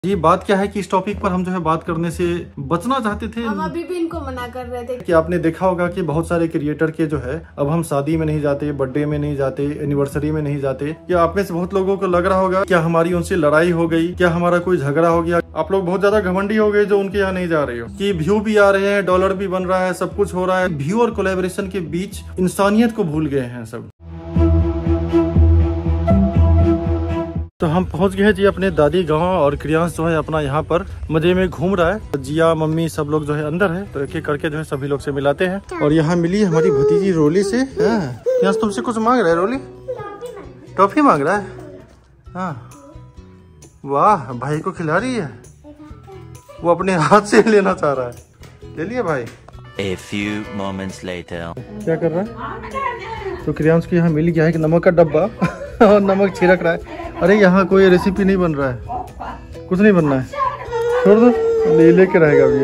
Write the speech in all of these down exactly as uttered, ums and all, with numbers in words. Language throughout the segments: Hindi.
ये बात क्या है कि इस टॉपिक पर हम जो है बात करने से बचना चाहते थे। हम अभी भी इनको मना कर रहे थे कि आपने देखा होगा कि बहुत सारे क्रिएटर के जो है अब हम शादी में नहीं जाते, बर्थडे में नहीं जाते, एनिवर्सरी में नहीं जाते। या आप में से बहुत लोगों को लग रहा होगा क्या हमारी उनसे लड़ाई हो गई, क्या हमारा कोई झगड़ा हो गया। आप लोग बहुत ज्यादा घमंडी हो गए जो उनके यहाँ नहीं जा रहे हो कि व्यू भी आ रहे हैं, डॉलर भी बन रहा है, सब कुछ हो रहा है। व्यू और कोलैबोरेशन के बीच इंसानियत को भूल गए हैं सब। तो हम पहुंच गए जी अपने दादी गांव और क्रियांश जो है अपना यहाँ पर मजे में घूम रहा है। जिया मम्मी सब लोग जो है अंदर है, तो एक एक करके जो है सभी लोग से मिलाते हैं। और यहाँ मिली हमारी भतीजी रोली से। क्रियांश तुमसे कुछ मांग रहा है रोली? टॉफी मांग रहा है। हाँ वाह, भाई को खिला रही है, वो अपने हाथ से लेना चाह रहा है। ले लिया भाई। A few moments later. क्या कर रहा है? तो क्रियांश को यहाँ मिल गया है कि नमक का डब्बा और नमक छिड़क रहा है। अरे यहाँ कोई रेसिपी नहीं बन रहा है, कुछ नहीं बनना है, छोड़ दो, ले लेके रहेगा अभी।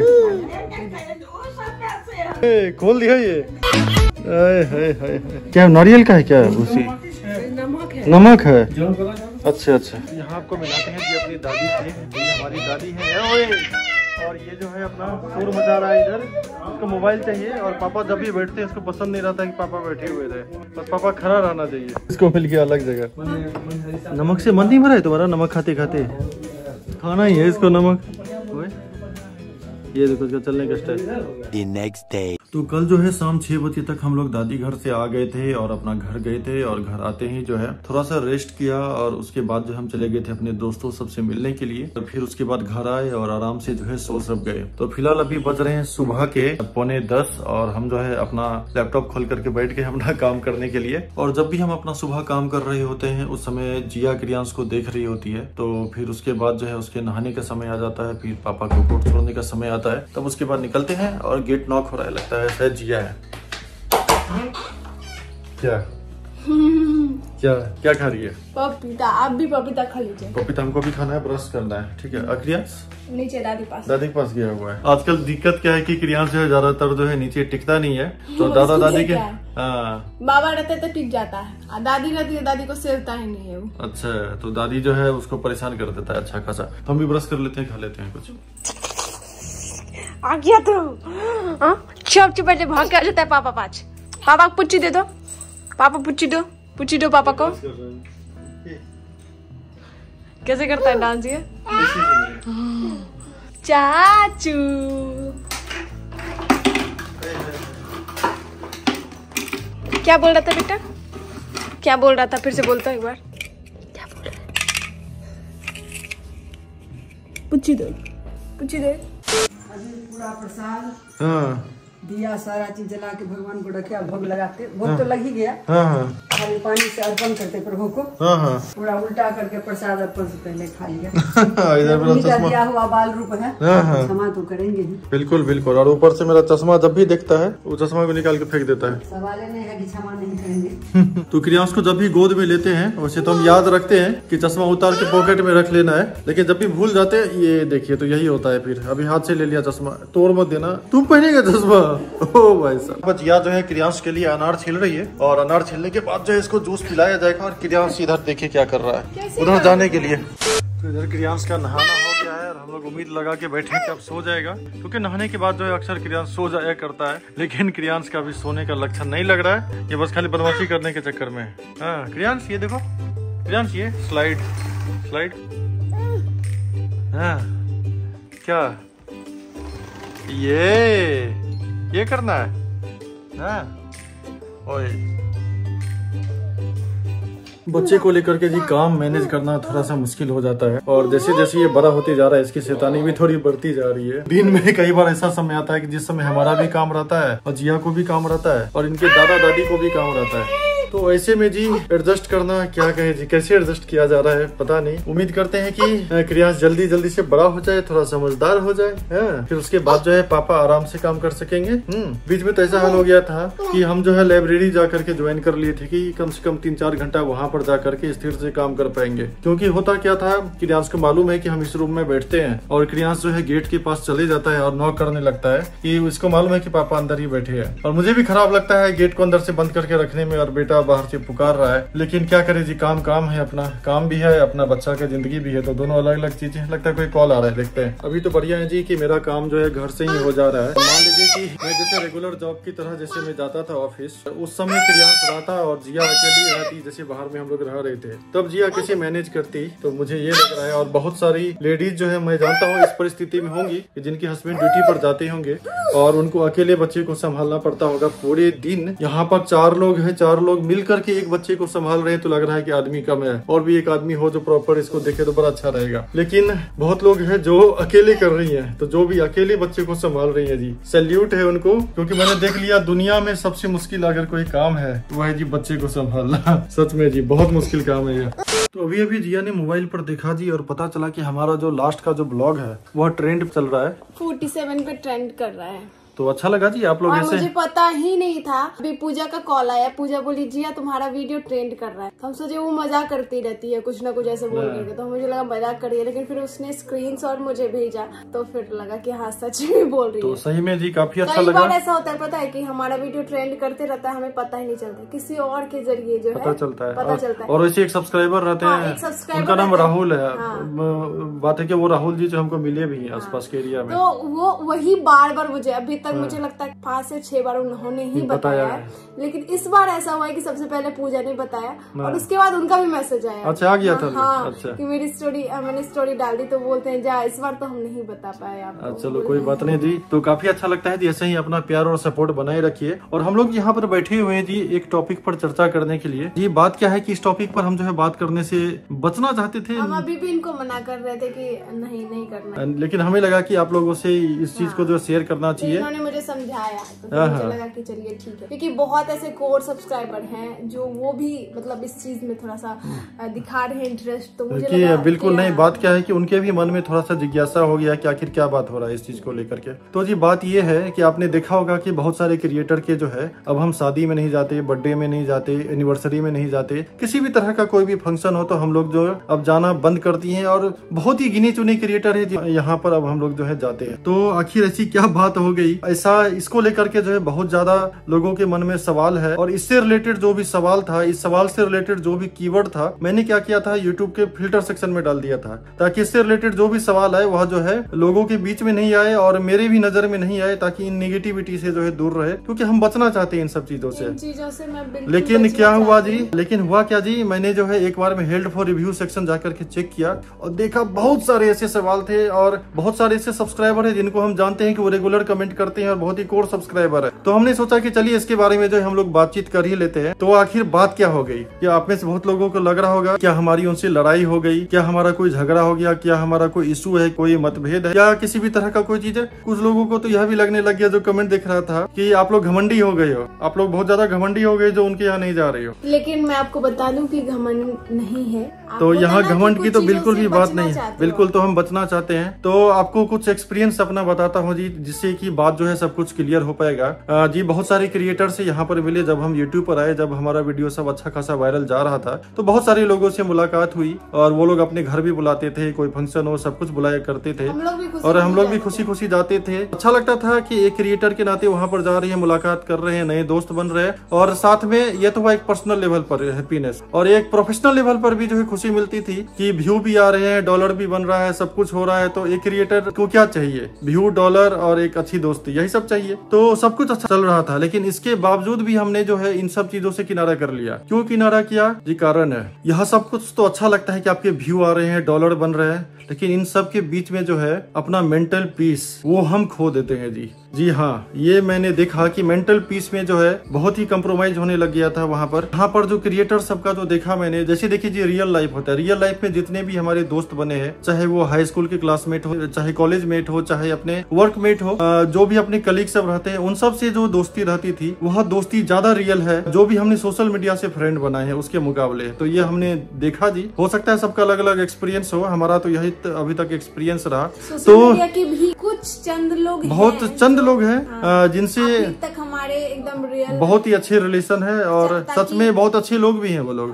ए, खोल दिया ये। आए, हाय, हाय, क्या नारियल का है क्या? उसी नमक है, नमक है। अच्छा अच्छा। यहाँ आपको मिलाते हैं जी अपनी दादी से। ये हमारी दादी है और ये जो है अपना शोर मचा रहा है इधर। उसको मोबाइल चाहिए और पापा जब भी बैठते हैं इसको पसंद नहीं रहता कि पापा बैठे हुए रहे, बस पापा खड़ा रहना चाहिए। इसको मिल गया अलग जगह। नमक से मन नहीं भरा है तुम्हारा? नमक खाते खाते खाना ही है इसको नमक। ये देखो इसका चलने का स्टाइल। तो कल जो है शाम छह बजे तक हम लोग दादी घर से आ गए थे और अपना घर गए थे। और घर आते ही जो है थोड़ा सा रेस्ट किया और उसके बाद जो हम चले गए थे अपने दोस्तों सबसे मिलने के लिए। और फिर उसके बाद घर आए और आराम से जो है सो सब गए। तो फिलहाल अभी बज रहे हैं सुबह के पौने दस और हम जो है अपना लैपटॉप खोल करके बैठ गए अपना काम करने के लिए। और जब भी हम अपना सुबह काम कर रहे होते हैं उस समय जिया क्रियांश को देख रही होती है। तो फिर उसके बाद जो है उसके नहाने का समय आ जाता है, फिर पापा को कोट छोड़ने का समय आता है, तब उसके बाद निकलते हैं और गेट नॉक हो रहा है, लगता है शायद जिया है। क्या क्या क्या खा रही है? पपीता। आप भी पपीता खा लीजिए। पपीता हमको भी खाना है, ब्रश करना है, ठीक है। क्रियांश नीचे दादी पास दादी के पास गया हुआ है। आजकल दिक्कत क्या है कि क्रियांश जो है ज्यादातर जो है नीचे टिकता नहीं है, तो दादा दादी के हाँ बाबा रहते तो टिक जाता है, दादी रहती है दादी को सेवता ही नहीं है वो। अच्छा, तो दादी जो है उसको परेशान कर देता है अच्छा खासा। हम भी ब्रश कर लेते हैं, खा लेते हैं कुछ। आ गया तो चुप चुप बैठे भाग के आ जाता है पापा पास। पापा को पुच्ची दे दो, पापा पुच्ची दो, पुच्ची दो पापा को। कैसे करता है डांस ये? चाचू क्या बोल रहा था बेटा? क्या बोल रहा था? फिर से बोलता एक बार। क्या बोल रहा है? पुच्ची दो, पुच्ची दे। पूरा प्रसाद हाँ दिया सारा चीज जला के भगवान को रखे, भोग लगाते। भोग हाँ, तो लग ही गया। हाँ हाँ खाली पानी से अर्पण करते प्रभु को। हाँ हाँ पूरा उल्टा करके प्रसाद अर्पण से पहले खा लिया। इधर दिया हुआ बाल रूप है, हाँ हाँ क्षमा तो करेंगे ही। बिल्कुल बिल्कुल। और ऊपर से मेरा चश्मा जब भी दिखता है वो चश्मा भी निकाल के फेंक देता है। सवाल नहीं है कि क्षमा नहीं करेंगे। तो क्रियांश को जब भी गोद में लेते हैं वैसे तो हम याद रखते हैं कि चश्मा उतार के पॉकेट में रख लेना है, लेकिन जब भी भूल जाते हैं ये देखिए तो यही होता है। फिर अभी हाथ से ले लिया चश्मा, तोड़ मत देना, तुम पहनेगा चश्मा। ओ भाई साहब। जिया जो है क्रियांश के लिए अनार छील रही है और अनार छीलने के बाद जो है इसको जूस पिलाया जाएगा। और क्रियांश इधर देखिए क्या कर रहा है उधर जाने के लिए। तो इधर क्रियांश का नहाना हो गया है और हम लोग उम्मीद लगा के बैठे हैं कि अब सो जाएगा, क्योंकि नहाने के बाद जो है अक्सर क्रियांश सो जाया करता है। लेकिन क्रियांश का भी सोने का लक्षण नहीं लग रहा है, ये बस खाली बदमाशी करने के चक्कर में है। हाँ क्रियांश ये देखो, क्रियांश ये स्लाइड स्लाइड। हाँ क्या ये ये करना है? हाँ ओए बच्चे को लेकर के जी काम मैनेज करना थोड़ा सा मुश्किल हो जाता है। और जैसे जैसे ये बड़ा होते जा रहा है इसकी शैतानी भी थोड़ी बढ़ती जा रही है। दिन में कई बार ऐसा समय आता है कि जिस समय हमारा भी काम रहता है और जिया को भी काम रहता है और इनके दादा दादी को भी काम रहता है। तो ऐसे में जी एडजस्ट करना क्या कहे जी, कैसे एडजस्ट किया जा रहा है पता नहीं। उम्मीद करते हैं कि क्रियांश जल्दी जल्दी से बड़ा हो जाए, थोड़ा समझदार हो जाए, है? फिर उसके बाद जो है पापा आराम से काम कर सकेंगे। हम्म बीच में तो ऐसा हाल हो गया था कि हम जो है लाइब्रेरी जा करके ज्वाइन कर लिए थे कि कम से कम तीन चार घंटा वहाँ पर जा करके स्थिर से काम कर पाएंगे। क्योंकि होता क्या था, क्रियांश को मालूम है कि हम इस रूम में बैठते हैं और क्रियांश जो है गेट के पास चले जाता है और नॉक करने लगता है कि इसको मालूम है कि पापा अंदर ही बैठे हैं। और मुझे भी खराब लगता है गेट को अंदर से बंद करके रखने में और बेटा बेटा बाहर से पुकार रहा है, लेकिन क्या करे जी, काम काम है, अपना काम भी है, अपना बच्चा का जिंदगी भी है, तो दोनों अलग अलग चीजें हैं। लगता है कोई कॉल आ रहा है, देखते हैं। अभी तो बढ़िया है जी कि मेरा काम जो है घर से ही हो जा रहा है। मान लीजिए कि मैं जैसे रेगुलर जॉब की तरह जैसे मैं जाता था ऑफिस, उस समय प्रियांश रहा था और जिया अकेली रहती, जैसे बाहर में हम लोग रह रहे थे, तब जिया कैसे मैनेज करती, तो मुझे ये लग रहा है। और बहुत सारी लेडीज जो है मैं जानता हूँ इस परिस्थिति में होंगी कि जिनके हस्बैंड ड्यूटी पर जाते होंगे और उनको अकेले बच्चे को संभालना पड़ता होगा पूरे दिन। यहाँ पर चार लोग हैं, चार लोग मिल करके एक बच्चे को संभाल रहे हैं, तो लग रहा है कि आदमी कम है। और भी एक आदमी हो जो प्रॉपर इसको देखे तो बड़ा अच्छा रहेगा। लेकिन बहुत लोग हैं जो अकेले कर रही हैं, तो जो भी अकेले बच्चे को संभाल रही है जी, सैल्यूट है उनको, क्योंकि मैंने देख लिया दुनिया में सबसे मुश्किल अगर कोई काम है तो वह है जी बच्चे को संभालना। सच में जी बहुत मुश्किल काम है ये। तो अभी अभी जिया ने मोबाइल पर देखा जी और पता चला कि हमारा जो लास्ट का जो ब्लॉग है वह ट्रेंड चल रहा है, सैंतालीस पे ट्रेंड कर रहा है। तो अच्छा लगा जी आप लोग और ऐसे। मुझे पता ही नहीं था, अभी पूजा का कॉल आया, पूजा बोली जिया तुम्हारा वीडियो ट्रेंड कर रहा है। तो हम सोचे वो मजाक करती रहती है, कुछ ना कुछ ऐसे बोल रही है, तो मुझे लगा मजाक करिए, लेकिन फिर उसने स्क्रीनशॉट मुझे भेजा, तो फिर लगा कि हाँ सच में बोल रही है। तो सही में जी काफी अच्छा कई लगा। बार ऐसा होता है पता है कि हमारा वीडियो ट्रेंड करते रहता है, हमें पता ही नहीं चलता, किसी और के जरिए जो है पता चलता है, पता चलता है। और वैसे एक सब्सक्राइबर रहते हाँ, हैं, एक सब्सक्राइबर उनका नाम रहता है। राहुल है। हाँ। बात है कि वो राहुल जी जो हमको मिले भी हैं आसपास के एरिया में, तो वो वही बार बार मुझे अभी तक मुझे लगता है पांच से छह बार उन्होंने ही बताया है, लेकिन इस बार ऐसा हुआ है कि सबसे पहले पूजा ने बताया और उसके बाद उनका भी मैसेज आया। अच्छा आ गया था। हाँ, अच्छा कि मेरी स्टोरी मैंने स्टोरी डाल दी, तो बोलते हैं जा इस बार तो हम नहीं बता पाए आपको। चलो कोई बात नहीं जी, तो काफी अच्छा लगता है जी, ऐसे ही अपना प्यार और सपोर्ट बनाए रखिए। और हम लोग यहाँ पर बैठे हुए हैं जी एक टॉपिक पर चर्चा करने के लिए। ये बात क्या है कि इस टॉपिक पर हम जो है बात करने से बचना चाहते थे, हम अभी भी इनको मना कर रहे थे कि नहीं नहीं करना, लेकिन हमें लगा कि आप लोगों से इस चीज को जो शेयर करना चाहिए। इन्होंने मुझे समझाया तो मुझे लगा कि चलिए ठीक है, क्योंकि बहुत ऐसे कोर सब्सक्राइबर हैं जो वो भी मतलब इस चीज में थोड़ा सा दिखा रहे हैं इंटरेस्ट, तो मुझे लगा बिल्कुल नहीं। बात क्या है कि उनके भी मन में थोड़ा सा जिज्ञासा हो गया कि आखिर क्या बात हो रहा है इस चीज को लेकर के। तो जी बात ये है कि आपने देखा होगा कि बहुत सारे क्रिएटर के जो है अब हम शादी में नहीं जाते, बर्थडे में नहीं जाते, एनिवर्सरी में नहीं जाते, किसी भी तरह का कोई भी फंक्शन हो तो हम लोग जो अब जाना बंद कर दिए हैं। और बहुत ही गिने चुने क्रिएटर है यहाँ पर अब हम लोग जो है जाते हैं। तो आखिर ऐसी क्या बात हो गई ऐसा, इसको लेकर के जो है बहुत ज्यादा लोगों के मन में सवाल है। और इससे रिलेटेड जो भी सवाल था, इस सवाल से रिलेटेड जो भी कीवर्ड था, मैंने क्या किया था यूट्यूब के फिल्टर सेक्शन में डाल दिया था, ताकि इससे रिलेटेड जो भी सवाल आए वह जो है लोगों के बीच में नहीं आए और मेरे भी नजर में नहीं आए, ताकि इन नेगेटिविटी से जो है दूर रहे, क्योंकि हम बचना चाहते हैं इन सब चीजों से। चीजों से मैं बिल्कुल लेकिन क्या हुआ जी, लेकिन हुआ क्या जी, मैंने जो है एक बार में हेल्ड फॉर रिव्यू सेक्शन जाकर के चेक किया और देखा बहुत सारे ऐसे सवाल थे और बहुत सारे ऐसे सब्सक्राइबर है जिनको हम जानते हैं कि वो रेगुलर कमेंट करते हैं और बहुत ही कोर सब्सक्राइबर है। तो हमने सोचा कि चलिए इसके बारे में जो हम लोग बातचीत कर ही लेते हैं। तो आखिर बात क्या हो गई, क्या आप में से बहुत लोगों को लग रहा होगा क्या हमारी उनसे लड़ाई हो गई, क्या हमारा कोई झगड़ा हो गया, क्या हमारा कोई इशू है, कोई मतभेद है, क्या किसी भी तरह का कोई चीज है। कुछ लोगों को तो यह भी लगने लग गया जो कमेंट देख रहा था कि आप लोग घमंडी हो गए हो, आप लोग बहुत ज्यादा घमंडी हो गए जो उनके यहाँ नहीं जा रहे हो। लेकिन मैं आपको बता दूं कि घमंड नहीं है, तो यहाँ घमंड की तो बिल्कुल भी बात नहीं है, बिल्कुल तो हम बचना चाहते हैं। तो आपको कुछ एक्सपीरियंस अपना बताता हूँ जी, जिससे कि बात जो है सब कुछ क्लियर हो पाएगा जी। बहुत सारे क्रिएटर से यहाँ पर मिले, जब हम यूट्यूब पर आए, जब हमारा वीडियो सब अच्छा खासा वायरल जा रहा था, तो बहुत सारे लोगों से मुलाकात हुई और वो लोग अपने घर भी बुलाते थे, कोई फंक्शन हो सब कुछ बुलाया करते थे और हम लोग भी खुशी खुशी जाते थे। अच्छा लगता था कि एक क्रिएटर के नाते वहाँ पर जा रही है, मुलाकात कर रहे हैं, नए दोस्त बन रहे हैं और साथ में ये तो हुआ एक पर्सनल लेवल पर हैप्पीनेस, और एक प्रोफेशनल लेवल पर भी जो है खुशी मिलती थी कि व्यू भी आ रहे हैं, डॉलर भी बन रहा है, सब कुछ हो रहा है। तो एक क्रिएटर को क्या चाहिए, व्यू, डॉलर और एक अच्छी दोस्ती, यही सब चाहिए। तो सब कुछ अच्छा चल रहा था, लेकिन इसके बावजूद भी हमने जो है इन सब चीजों से किनारा कर लिया। क्यों किनारा किया जी, कारण है यह सब कुछ तो अच्छा लगता है कि आपके व्यू आ रहे हैं, डॉलर बन रहे हैं, लेकिन इन सब के बीच में जो है अपना मेंटल पीस वो हम खो देते हैं जी। जी हाँ, ये मैंने देखा कि मेंटल पीस में जो है बहुत ही कंप्रोमाइज होने लग गया था वहाँ पर। यहाँ पर जो क्रिएटर सबका जो देखा मैंने, जैसे देखिए जी रियल लाइफ होता है, रियल लाइफ में जितने भी हमारे दोस्त बने हैं, चाहे वो हाई स्कूल के क्लासमेट हो, चाहे कॉलेज मेट हो, चाहे अपने वर्कमेट हो, जो भी अपने कलीग सब रहते हैं, उन सब से जो दोस्ती रहती थी वह दोस्ती ज्यादा रियल है जो भी हमने सोशल मीडिया से फ्रेंड बनाए हैं उसके मुकाबले। तो ये हमने देखा जी, हो सकता है सबका अलग अलग एक्सपीरियंस हो, हमारा तो यही अभी तक एक्सपीरियंस रहा। तो की भी कुछ चंद लोग बहुत चंद लोग हैं हाँ, जिनसे तक हमारे एकदम रियल बहुत ही अच्छे रिलेशन है और सच में बहुत अच्छे लोग भी हैं वो लोग। हाँ,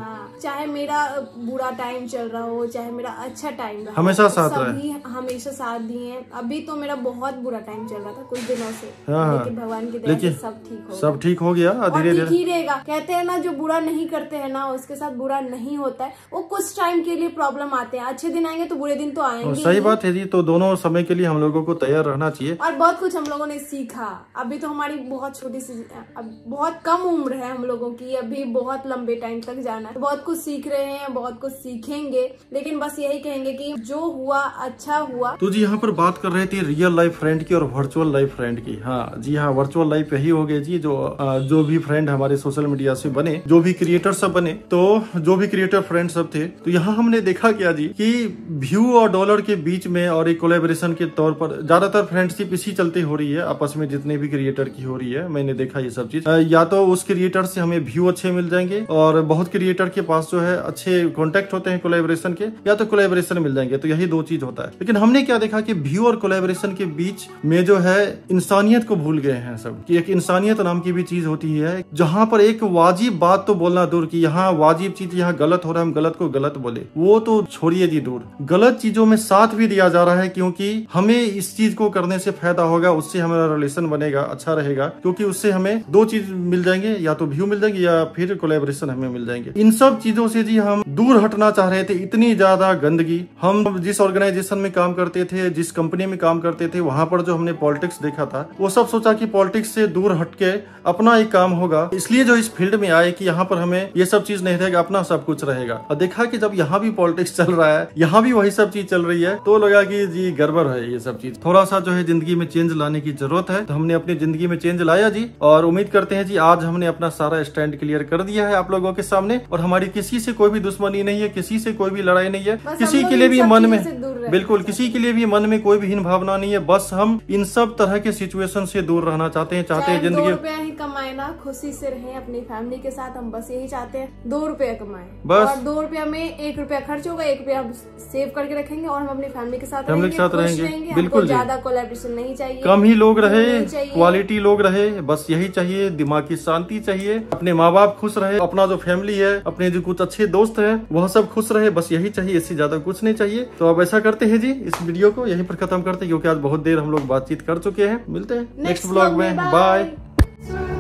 चाहे मेरा बुरा टाइम चल रहा हो चाहे मेरा अच्छा टाइम रहा, हमेशा साथ रहे, सभी हमेशा साथ दिए हैं। अभी तो मेरा बहुत बुरा टाइम चल रहा था कुछ दिनों से, हाँ, लेकिन भगवान की दया से सब ठीक हो सब ठीक हो गया धीरे धीरे ही रहेगा। कहते हैं ना जो बुरा नहीं करते हैं ना उसके साथ बुरा नहीं होता है। वो कुछ टाइम के लिए प्रॉब्लम आते हैं, अच्छे दिन आएंगे तो बुरे दिन तो आएंगे। सही बात है जी, तो दोनों समय के लिए हम लोगों को तैयार रहना चाहिए। और बहुत कुछ हम लोगों ने सीखा। अभी तो हमारी बहुत छोटी सी, अब बहुत कम उम्र है हम लोगों की, अभी बहुत लंबे टाइम तक जाना है। बहुत कुछ सीख रहे हैं, बहुत कुछ सीखेंगे, लेकिन बस यही कहेंगे कि जो हुआ अच्छा हुआ। तो जी यहाँ पर बात कर रहे थे रियल लाइफ फ्रेंड की और वर्चुअल लाइफ फ्रेंड की। हाँ जी हाँ, वर्चुअल लाइफ यही हो गई जी, जो जो भी फ्रेंड हमारे सोशल मीडिया से बने, जो भी क्रिएटर सब बने, तो जो भी क्रिएटर फ्रेंड सब थे, तो यहाँ हमने देखा क्या जी कि व्यू और डॉलर के बीच में और एक कोलैबोरेशन के तौर पर ज्यादातर फ्रेंडशिप इसी चलते हो रही है आपस में, जितने भी क्रिएटर की हो रही है। मैंने देखा ये सब चीज, या तो उस क्रिएटर से हमें व्यू अच्छे मिल जाएंगे और बहुत क्रिएटर के पास जो है अच्छे कॉन्टेक्ट होते हैं कोलैबोरेशन के, या तो कोलैबोरेशन मिल जाएंगे। तो यही दो चीज होता है। लेकिन हमने क्या देखा कि व्यू और कोलैबोरेशन के बीच में जो है इंसानियत को भूल गए हैं सब, कि एक इंसानियत नाम की भी चीज होती है, जहां पर एक वाजिब बात तो बोलना दूर की, यहाँ वाजिब चीज यहाँ गलत हो रहा है, हम गलत को गलत बोले, वो तो छोड़िए जी दूर, गलत चीजों में साथ भी दिया जा रहा है, क्योंकि हमें इस चीज को करने से फायदा होगा, उससे हमारा रिलेशन बनेगा, अच्छा रहेगा, क्योंकि उससे हमें दो चीज मिल जाएंगे, या तो व्यू मिल जाएंगे या फिर कोलैबोरेशन हमें मिल जाएंगे। इन सब चीजों से जी हम दूर हटना चाह रहे थे। इतनी ज्यादा गंदगी, हम जिस ऑर्गेनाइजेशन में काम करते थे, जिस कंपनी में काम करते थे, वहां पर जो हमने पॉलिटिक्स देखा था, वो सब सोचा कि पॉलिटिक्स से दूर हटके अपना एक काम होगा, इसलिए जो इस फील्ड में आए कि यहाँ पर हमें ये सब चीज नहीं रहेगा, अपना सब कुछ रहेगा। और देखा कि जब यहाँ भी पॉलिटिक्स चल रहा है, यहाँ भी वही सब चीज चल रही है, तो लगा कि जी गड़बड़ है ये सब चीज, थोड़ा सा जो है जिंदगी में चेंज लाने की जरूरत है। तो हमने अपनी जिंदगी में चेंज लाया जी, और उम्मीद करते हैं जी आज हमने अपना सारा स्टैंड क्लियर कर दिया है आप लोगों के सामने। और हमारी किसी से कोई भी दुश्मनी नहीं है, किसी से कोई भी लड़ाई नहीं है, किसी के लिए भी मन में, बिल्कुल किसी के लिए भी मन में कोई भी हीन भावना नहीं है। बस हम इन सब तरह के सिचुएशन से दूर रहना चाहते हैं, चाहते हैं जिंदगी दो रुपया ही कमाए ना, खुशी से रहें अपनी फैमिली के साथ। हम बस यही चाहते हैं, दो रुपया कमाए बस, और दो रुपया में एक रुपया खर्च होगा, एक रुपया सेव करके रखेंगे और हम अपनी फैमिली के साथ फैमिली के साथ रहेंगे, रहेंगे। बिल्कुल, ज्यादा कोलैबोरेशन नहीं चाहिए, कम ही लोग रहे, क्वालिटी लोग रहे, बस यही चाहिए। दिमाग की शांति चाहिए, अपने माँ बाप खुश रहे, अपना जो फैमिली है, अपने जो कुछ अच्छे दोस्त है, वह सब खुश रहे, बस यही चाहिए, इससे ज्यादा कुछ नहीं चाहिए। तो अब ऐसा करते हैं जी, इस वीडियो को यहीं पर खत्म करते हैं, क्योंकि आज बहुत देर हम लोग बातचीत कर चुके हैं। मिलते हैं नेक्स्ट ब्लॉग में, बाय।